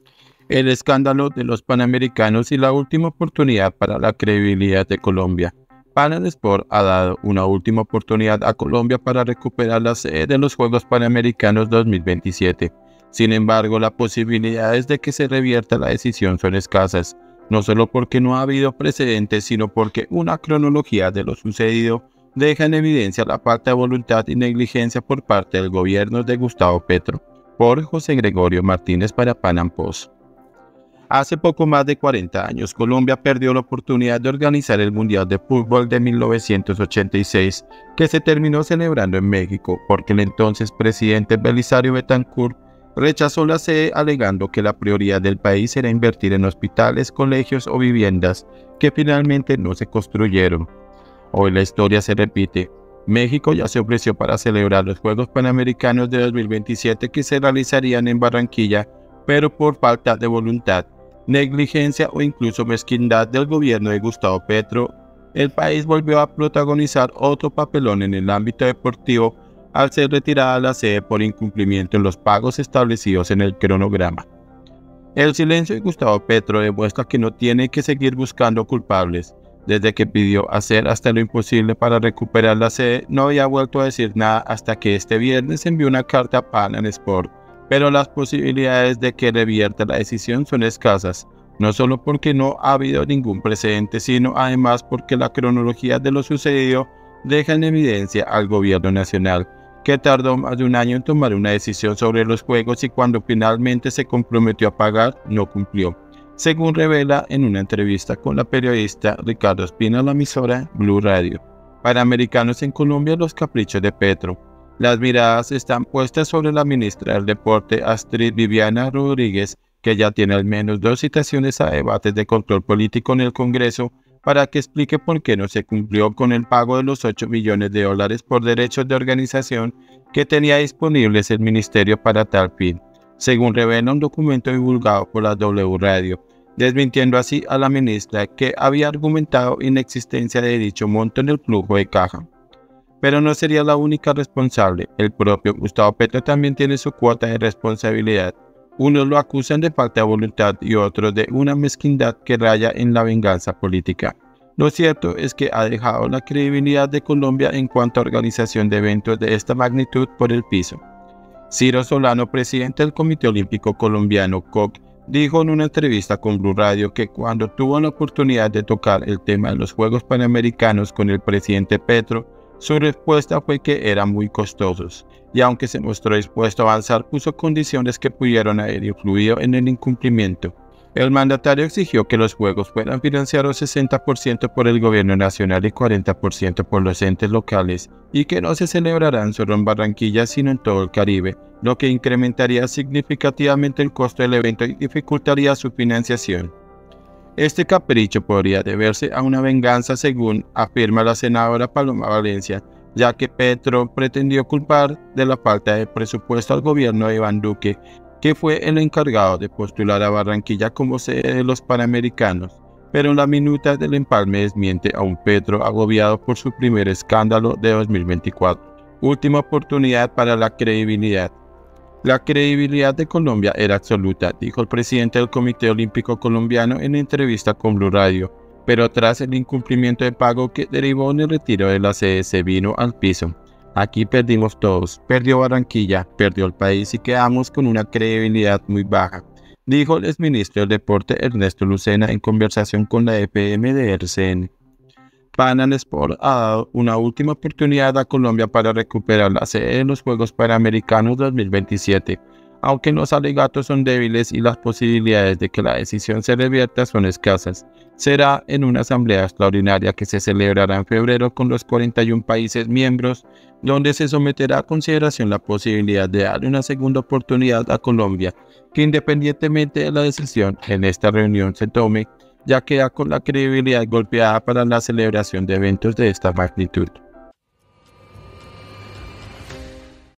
El escándalo de los Panamericanos y la última oportunidad para la credibilidad de Colombia. Pan Sport ha dado una última oportunidad a Colombia para recuperar la sede de los Juegos Panamericanos 2027. Sin embargo, las posibilidades de que se revierta la decisión son escasas, no solo porque no ha habido precedentes, sino porque una cronología de lo sucedido deja en evidencia la falta de voluntad y negligencia por parte del gobierno de Gustavo Petro. Por José Gregorio Martínez para Pan Am Post. Hace poco más de 40 años, Colombia perdió la oportunidad de organizar el Mundial de Fútbol de 1986, que se terminó celebrando en México, porque el entonces presidente Belisario Betancur rechazó la sede alegando que la prioridad del país era invertir en hospitales, colegios o viviendas, que finalmente no se construyeron. Hoy la historia se repite. México ya se ofreció para celebrar los Juegos Panamericanos de 2027 que se realizarían en Barranquilla, pero por falta de voluntad, negligencia o incluso mezquindad del gobierno de Gustavo Petro, el país volvió a protagonizar otro papelón en el ámbito deportivo al ser retirada la sede por incumplimiento en los pagos establecidos en el cronograma. El silencio de Gustavo Petro demuestra que no tiene que seguir buscando culpables. Desde que pidió hacer hasta lo imposible para recuperar la sede, no había vuelto a decir nada hasta que este viernes envió una carta a Pan Am Sport. Pero las posibilidades de que revierta la decisión son escasas, no solo porque no ha habido ningún precedente, sino además porque la cronología de lo sucedido deja en evidencia al gobierno nacional, que tardó más de un año en tomar una decisión sobre los juegos y cuando finalmente se comprometió a pagar, no cumplió, según revela en una entrevista con la periodista Ricardo Espina, la emisora Blue Radio. Panamericanos en Colombia, los caprichos de Petro. Las miradas están puestas sobre la ministra del Deporte, Astrid Viviana Rodríguez, que ya tiene al menos 2 citaciones a debates de control político en el Congreso para que explique por qué no se cumplió con el pago de los $8 millones por derechos de organización que tenía disponibles el ministerio para tal fin, según revela un documento divulgado por la W Radio, desmintiendo así a la ministra que había argumentado inexistencia de dicho monto en el flujo de caja. Pero no sería la única responsable. El propio Gustavo Petro también tiene su cuota de responsabilidad. Unos lo acusan de falta de voluntad y otros de una mezquindad que raya en la venganza política. Lo cierto es que ha dejado la credibilidad de Colombia en cuanto a organización de eventos de esta magnitud por el piso. Ciro Solano, presidente del Comité Olímpico Colombiano, COC, dijo en una entrevista con Blue Radio que cuando tuvo la oportunidad de tocar el tema de los Juegos Panamericanos con el presidente Petro, su respuesta fue que eran muy costosos, y aunque se mostró dispuesto a avanzar, puso condiciones que pudieron haber influido en el incumplimiento. El mandatario exigió que los Juegos fueran financiados 60% por el gobierno nacional y 40% por los entes locales, y que no se celebrarán solo en Barranquilla sino en todo el Caribe, lo que incrementaría significativamente el costo del evento y dificultaría su financiación. Este capricho podría deberse a una venganza, según afirma la senadora Paloma Valencia, ya que Petro pretendió culpar de la falta de presupuesto al gobierno de Iván Duque, que fue el encargado de postular a Barranquilla como sede de los Panamericanos, pero en la minuta del empalme desmiente a un Petro agobiado por su primer escándalo de 2024. Última oportunidad para la credibilidad. La credibilidad de Colombia era absoluta, dijo el presidente del Comité Olímpico Colombiano en entrevista con Blue Radio, pero tras el incumplimiento de pago que derivó en el retiro de la sede se vino al piso. Aquí perdimos todos, perdió Barranquilla, perdió el país y quedamos con una credibilidad muy baja, dijo el exministro del Deporte Ernesto Lucena en conversación con la EPM de RCN. Pan Am Sport ha dado una última oportunidad a Colombia para recuperar la sede de los Juegos Panamericanos 2027, aunque los alegatos son débiles y las posibilidades de que la decisión se revierta son escasas. Será en una asamblea extraordinaria que se celebrará en febrero con los 41 países miembros, donde se someterá a consideración la posibilidad de darle una segunda oportunidad a Colombia, que independientemente de la decisión en esta reunión se tome, ya queda con la credibilidad golpeada para la celebración de eventos de esta magnitud.